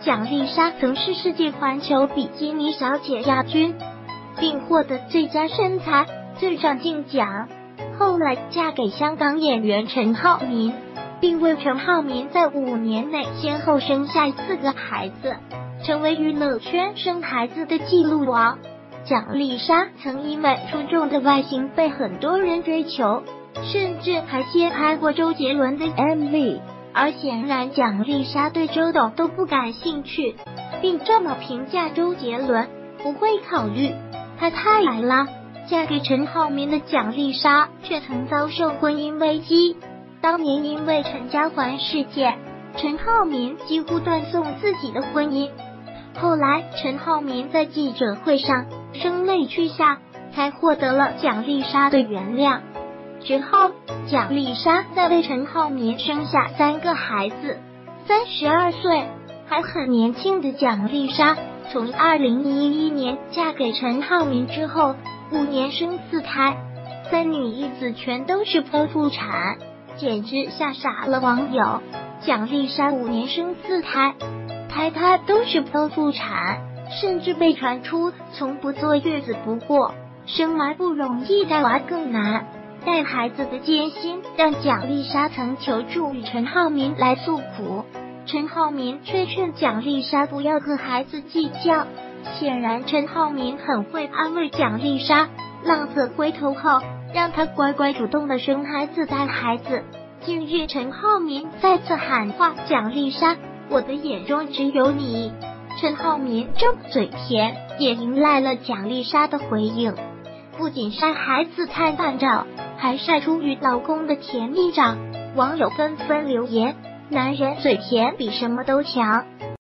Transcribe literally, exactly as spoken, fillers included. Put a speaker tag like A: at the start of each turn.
A: 蒋丽莎曾是世界环球比基尼小姐亚军，并获得最佳身材、最上镜奖。后来嫁给香港演员陈浩民，并为陈浩民在五年内先后生下四个孩子，成为娱乐圈生孩子的纪录王。蒋丽莎曾因为出众的外形被很多人追求，甚至还接拍过周杰伦的 M V， 而显然蒋丽莎对周董都不感兴趣，并这么评价周杰伦：不会考虑，他太矮了。嫁给陈浩民的蒋丽莎却曾遭受婚姻危机。当年因为陈家环事件，陈浩民几乎断送自己的婚姻。后来陈浩民在记者会上声泪俱下，才获得了蒋丽莎的原谅。之后蒋丽莎再为陈浩民生下三个孩子。三十二岁还很年轻的蒋丽莎，从二零一一年嫁给陈浩民之后，五年生四胎，三女一子全都是剖腹产，简直吓傻了网友。蒋丽莎五年生四胎，胎胎都是剖腹产，甚至被传出从不坐月子。不过生娃不容易，带娃更难。带孩子的艰辛让蒋丽莎曾求助于陈浩民来诉苦，陈浩民却劝蒋丽莎不要和孩子计较。显然陈浩民很会安慰蒋丽莎，浪子回头后让她乖乖主动的生孩子带孩子。近日陈浩民再次喊话蒋丽莎：我的眼中只有你。陈浩民这嘴甜，也迎来了蒋丽莎的回应，不仅晒孩子探探照，还晒出与老公的甜蜜照。网友纷纷留言：男人嘴甜比什么都强。